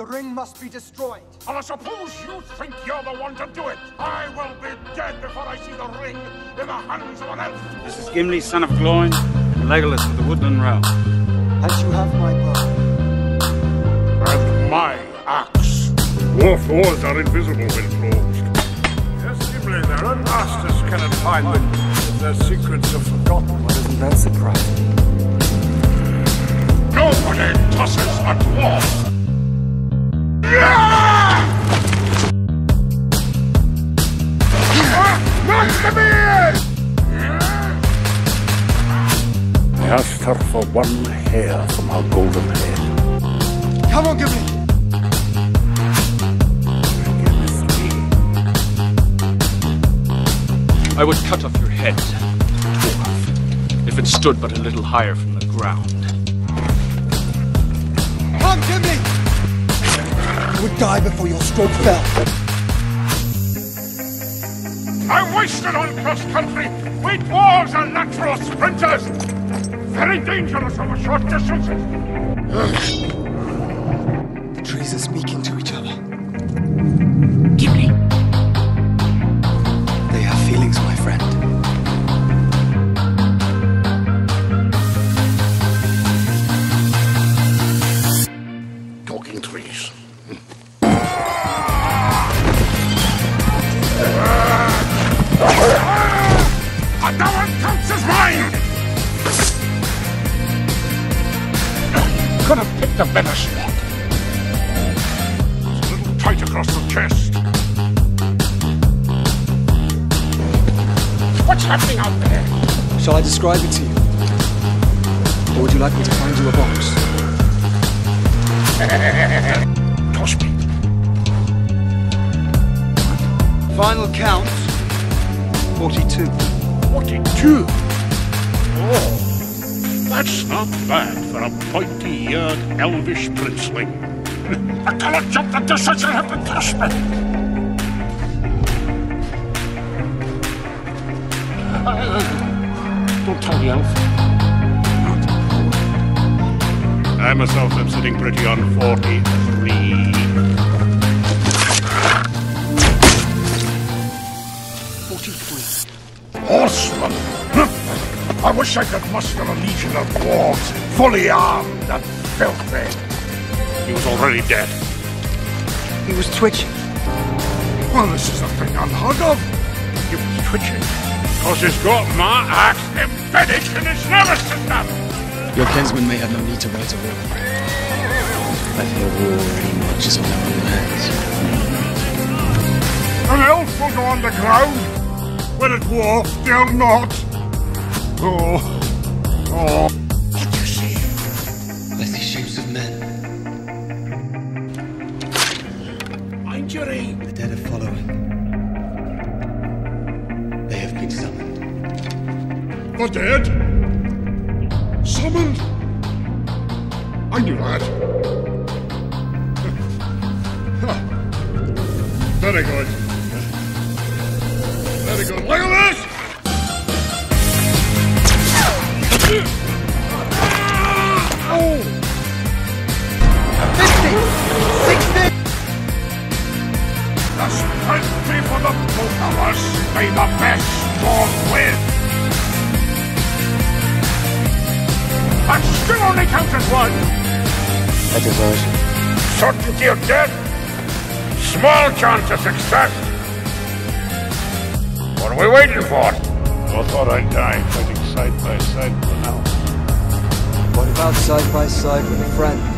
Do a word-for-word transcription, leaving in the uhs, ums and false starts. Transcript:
The ring must be destroyed. And I suppose you think you're the one to do it. I will be dead before I see the ring in the hands of an elf. This is Gimli, son of Gloin, and Legolas of the Woodland Realm. As you have my bow. And my axe. Dwarf doors are invisible when closed. Yes, Gimli, their own masters cannot find them. If their secrets are forgotten. Well, isn't that surprising? Nobody tosses a dwarf! Not the beard! I asked her for one hair from her golden head. Come on, Gimli! Give me three. I would cut off your head, dwarf, if it stood but a little higher from the ground. Come, Gimli! You would die before your stroke fell. I wasted on cross-country. We dwarves are natural sprinters. Very dangerous over short distances. The trees are speaking to each other. Gimli. They have feelings, my friend. Talking trees. And no one counts as mine! Could have picked a better spot. It's a little tight across the chest. What's happening out there? Shall I describe it to you? Or would you like me to find you a box? Toss me. Final count, forty-two. Forty-two? Oh, that's not bad for a pointy-eared elvish princeling. I cannot jump the distance, you'll have to toss me. Uh, don't tell the elf. I myself am sitting pretty on forty-three. forty-three. Horseman! I wish I could muster a legion of dwarves, fully armed and filthy. He was already dead. He was twitching. Well, this is a thing unheard of. He was twitching because he's got my axe embedded in his nervous system. Your kinsman may have no need to write a will. I fear war already marches on our own hands. An elf will go underground, where a dwarf dare not. Oh, oh. What do you see? I see shapes of men. Mind your aim. The dead are following. They have been summoned. The dead? Summoned? I knew that. Very good. Very good. Legolas! Oh! fifty! sixty! That's plenty for the both of us. May the best dog win. And still only counts as one. A diversion. Certainty of death. Small chance of success. What are we waiting for? I thought I'd die fighting side by side for now. What about side by side with a friend?